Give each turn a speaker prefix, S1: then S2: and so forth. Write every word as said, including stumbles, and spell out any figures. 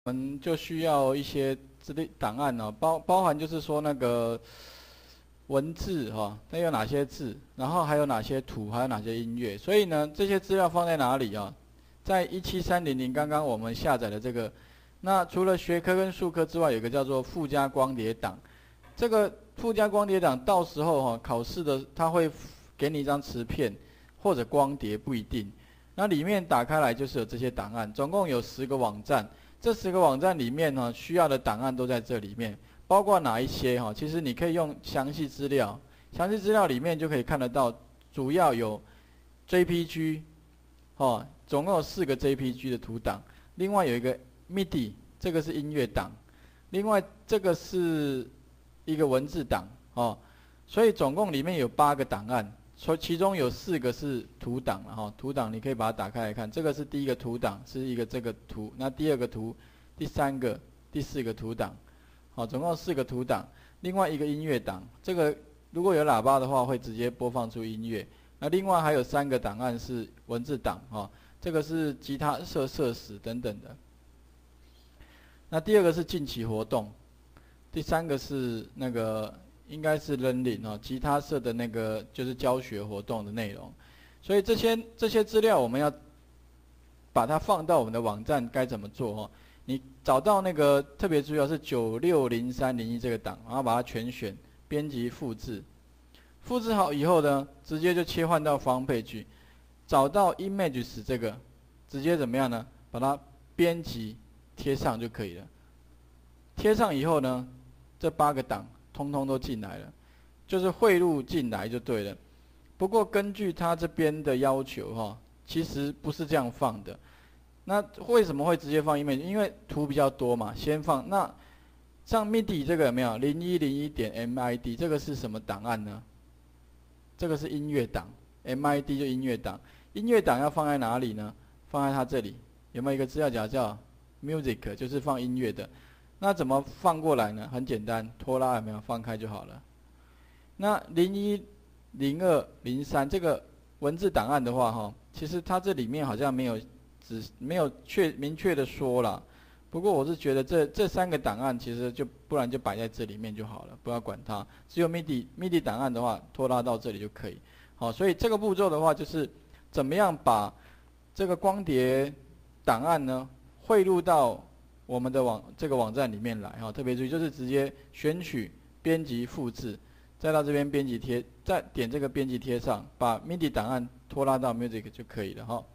S1: 我们就需要一些资料档案哦，包包含就是说那个文字哈，它有哪些字，然后还有哪些图，还有哪些音乐。所以呢，这些资料放在哪里啊？在一七三零零刚刚我们下载的这个，那除了学科跟术科之外，有一个叫做附加光碟档。这个附加光碟档到时候哈，考试的它会给你一张磁片或者光碟，不一定。那里面打开来就是有这些档案，总共有十个网站。这十个网站里面呢，需要的档案都在这里面，包括哪一些哈？其实你可以用详细资料，详细资料里面就可以看得到，主要有 J P G， 哦，总共有四个 J P G 的图档，另外有一个 M I D I， 这个是音乐档，另外这个是一个文字档哦，所以总共里面有八个档案。所其中有四个是图档了哈，图档你可以把它打开来看，这个是第一个图档，是一个这个图，那第二个图，第三个、第四个图档，好，总共四个图档，另外一个音乐档，这个如果有喇叭的话会直接播放出音乐，那另外还有三个档案是文字档哈，这个是吉他社社史等等的，那第二个是近期活动，第三个是那个。应该是 learning 哦，吉他社的那个就是教学活动的内容，所以这些这些资料我们要把它放到我们的网站，该怎么做哦？你找到那个特别注意是九六零三零一这个档，然后把它全选，编辑复制，复制好以后呢，直接就切换到 front page， 找到 images 这个，直接怎么样呢？把它编辑贴上就可以了。贴上以后呢，这八个档。通通都进来了，就是汇入进来就对了。不过根据他这边的要求哈，其实不是这样放的。那为什么会直接放 image？ 因为图比较多嘛，先放。那像 M I D I 这个有没有？零一零一点 M I D 这个是什么档案呢？这个是音乐档 ，M I D 就音乐档。音乐档要放在哪里呢？放在它这里。有没有一个资料夹叫 Music， 就是放音乐的。那怎么放过来呢？很简单，拖拉有没有放开就好了。那零一、零二、零三这个文字档案的话，哈，其实它这里面好像没有只没有确明确的说了。不过我是觉得这这三个档案其实就不然就摆在这里面就好了，不要管它。只有 M I D I M I D I 档案的话，拖拉到这里就可以。好，所以这个步骤的话，就是怎么样把这个光碟档案呢汇入到我们的网这个网站里面来哈，特别注意就是直接选取、编辑、复制，再到这边编辑贴，再点这个编辑贴上，把 M I D I 档案拖拉到 Music 就可以了哈。